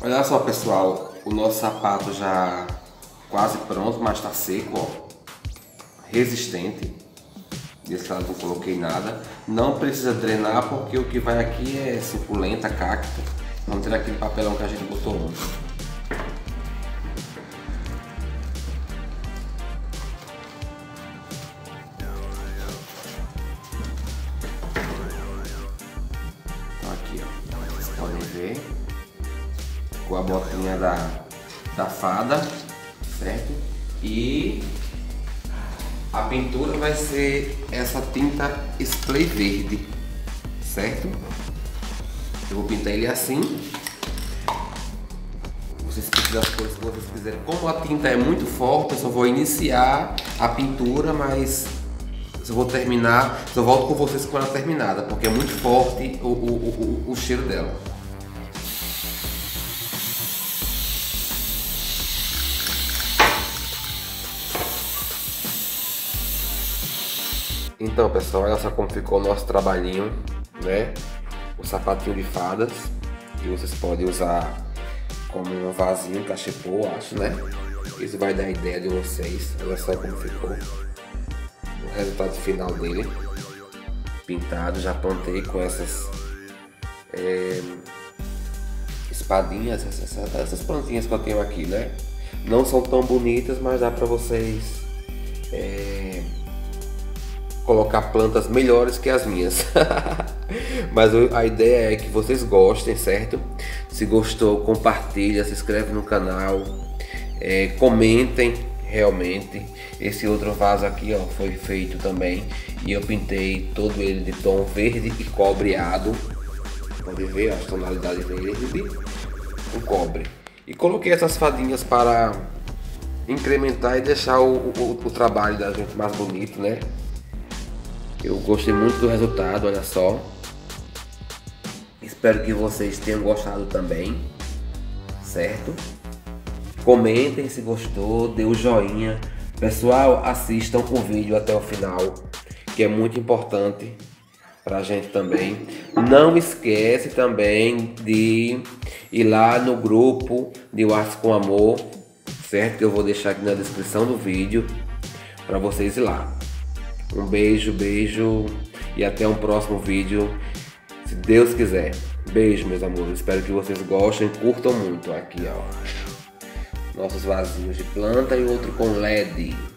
Olha só, pessoal, o nosso sapato já quase pronto, mas está seco, ó. Resistente. Desse lado não coloquei nada. Não precisa drenar porque o que vai aqui é suculenta, cacto. Vamos tirar aquele papelão que a gente botou ontem. Então aqui, ó, vocês podem ver com a botinha da fada, certo? E a pintura vai ser essa tinta spray verde, certo? Eu vou pintar ele assim. Vocês pintam as cores que vocês quiserem. Como a tinta é muito forte, eu só vou iniciar a pintura, mas eu vou terminar, eu volto com vocês com ela terminada, porque é muito forte o cheiro dela. Então, pessoal, olha só como ficou o nosso trabalhinho, né? O sapatinho de fadas, que vocês podem usar como um vasinho, cachepô, acho, né? Isso vai dar a ideia de vocês. Olha só como ficou o resultado final dele. Pintado, já plantei com essas espadinhas, essas plantinhas que eu tenho aqui, né? Não são tão bonitas, mas dá pra vocês colocar plantas melhores que as minhas. Mas a ideia é que vocês gostem, certo? Se gostou, compartilha, se inscreve no canal, comentem. Realmente esse outro vaso aqui, ó, foi feito também e eu pintei todo ele de tom verde e cobreado. Pode ver as tonalidades verde com cobre. E coloquei essas fadinhas para incrementar e deixar o trabalho da gente mais bonito, né? Eu gostei muito do resultado, olha só. Espero que vocês tenham gostado também, certo? Comentem se gostou, dê o joinha. Pessoal, assistam o vídeo até o final, que é muito importante pra gente também. Não esquece também de ir lá no grupo de Artes com Amor, certo? Que eu vou deixar aqui na descrição do vídeo para vocês ir lá. Um beijo, beijo e até um próximo vídeo, se Deus quiser. Beijo, meus amores. Espero que vocês gostem, curtam muito. Aqui, ó, nossos vasinhos de planta e outro com LED.